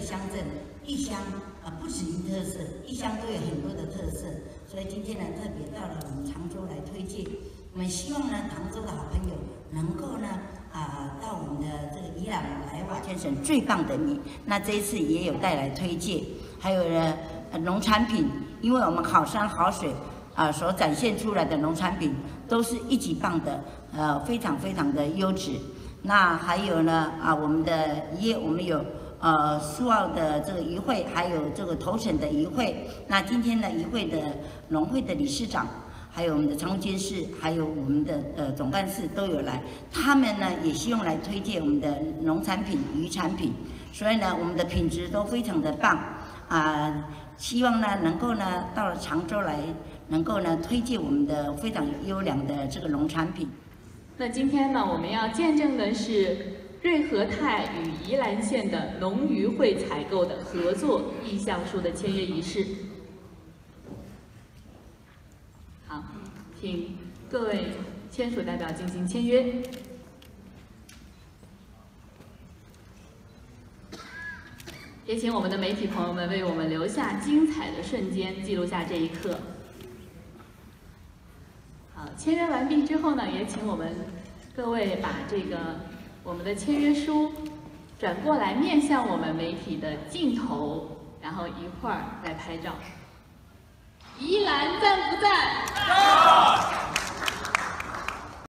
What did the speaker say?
乡镇一乡不止一特色，一乡都有很多的特色，所以今天呢特别到了我们常州来推荐。我们希望呢常州的好朋友能够呢到我们的这个宜兰来瓦县省最棒的米，那这一次也有带来推荐，还有呢农产品，因为我们好山好水所展现出来的农产品都是一级棒的，非常非常的优质。那还有呢我们的我们有苏澳的这个渔会，还有这个头城的渔会。那今天呢渔会的农会的理事长，还有我们的常务监事，还有我们的总干事都有来，他们呢也希望来推荐我们的农产品、渔产品，所以呢我们的品质都非常的棒希望呢能够呢到了常州来，能够呢推荐我们的非常优良的这个农产品。 那今天呢我们要见证的是瑞和泰与宜兰县的农渔会采购的合作意向书的签约仪式。好，请各位签署代表进行签约。也请我们的媒体朋友们为我们留下精彩的瞬间，记录下这一刻。好，签约完毕之后呢，也请我们各位把我们的签约书转过来，面向我们媒体的镜头，然后一块儿来拍照。宜兰赞不赞？赞！